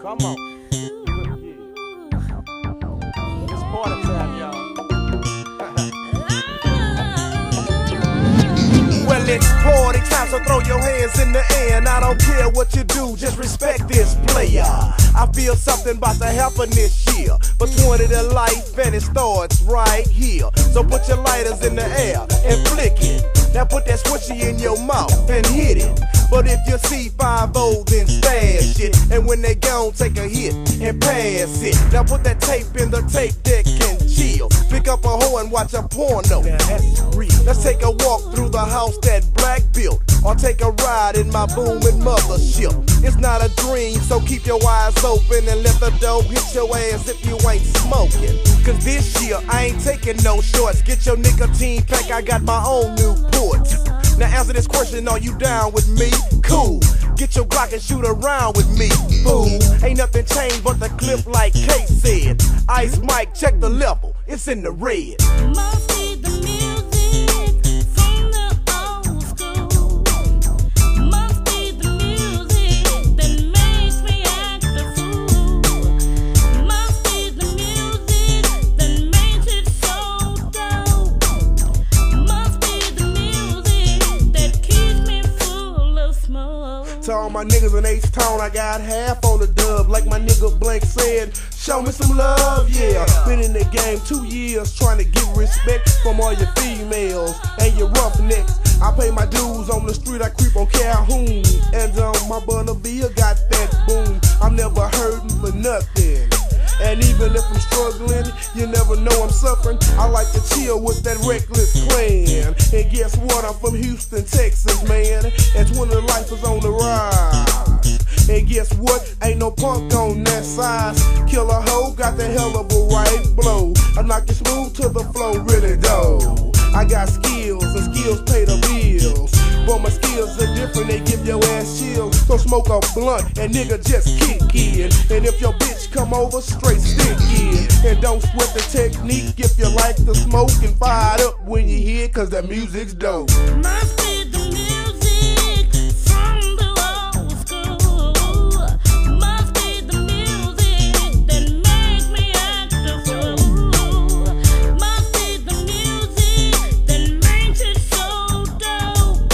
Come on. It's party time, y'all. Well, it's party time, so throw your hands in the air. And I don't care what you do, just respect this player. I feel something about to happen this year. But 20 to life, and it starts right here. So put your lighters in the air and flick it. Now put that swishy in your mouth and hit it. But if you see 5-0, then stash it. And when they gone, take a hit and pass it. Now put that tape in the tape deck and chill. Pick up a hoe and watch a porno. Now that's real. Let's take a walk through the house that Black built. Or take a ride in my booming mothership. It's not a dream, so keep your eyes open and let the dough hit your ass if you ain't smoking. Cause this year, I ain't taking no shorts. Get your nicotine pack, I got my own Newport. Now answer this question, are you down with me? Cool. Get your Glock and shoot around with me, fool. Ain't nothing changed but the clip like Kate said. Ice Mike, check the level, it's in the red. Mostly the music from the old school. Mostly the music that makes me act a fool. Mostly the music that makes it so dope. Mostly the music that keeps me full of smoke. To all my niggas in H-Town, I got half on the dub. Like my nigga Blank said, show me some love, yeah. Been in the game 2 years, trying to give respect from all your females and your roughnecks. I pay my dues on the street, I creep on Calhoun. And my Bonneville got that boom. I'm never hurting for nothing. And even if I'm struggling, you never know I'm suffering. I like to chill with that reckless clan. And guess what? I'm from Houston, Texas, man. And 20 life is on the rise. And guess what? Ain't no punk on that side. Killer hoe got the hell of a right blow. I knock you smooth to the flow, really though. I got skills, and skills pay the bills. But my skills are different, they give your ass chills. So smoke a blunt and nigga just kick in. And if your bitch come over, straight stick in. And don't sweat the technique if you like to smoke. And fire it up when you hear it, cause that music's dope. Mostly the music from the old school. Mostly the music that makes me act a fool. Mostly the music that makes it so dope.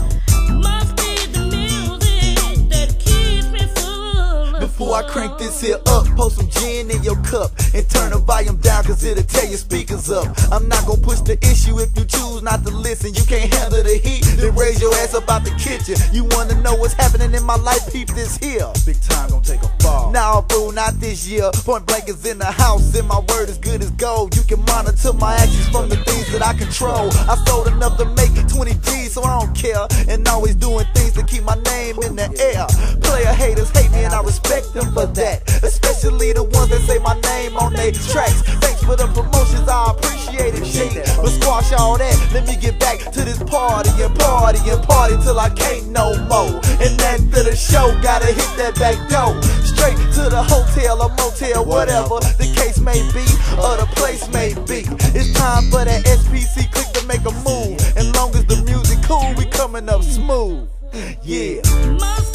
Mostly the music that keeps me full of Before I crank this here up, pour some gin in your cup and turn the volume down, cause it'll tear your speakers up. I'm not gonna push the issue if you choose not to listen. You can't handle the heat, then raise your ass up out the kitchen. You wanna know what's happening in my life? Peep this here. Big time gonna take a fall. Nah, boo, not this year. Point blank is in the house, and my word is good as gold. You can monitor my actions from the things that I control. I sold enough to make 20 G's, so I don't care. And always doing things to keep my name in the air. Player haters hate me and I respect them for that. Especially the ones that say my name on their tracks. Thanks for the promotions, I appreciate it, G. But squash all that, let me get back to this party and party and party till I can't no more. And after the show, gotta hit that back door. Straight to the hotel or motel, whatever the case may be, or the place may be. It's time for that SPC click to make a move. And long as the music cool, we coming up smooth. Yeah.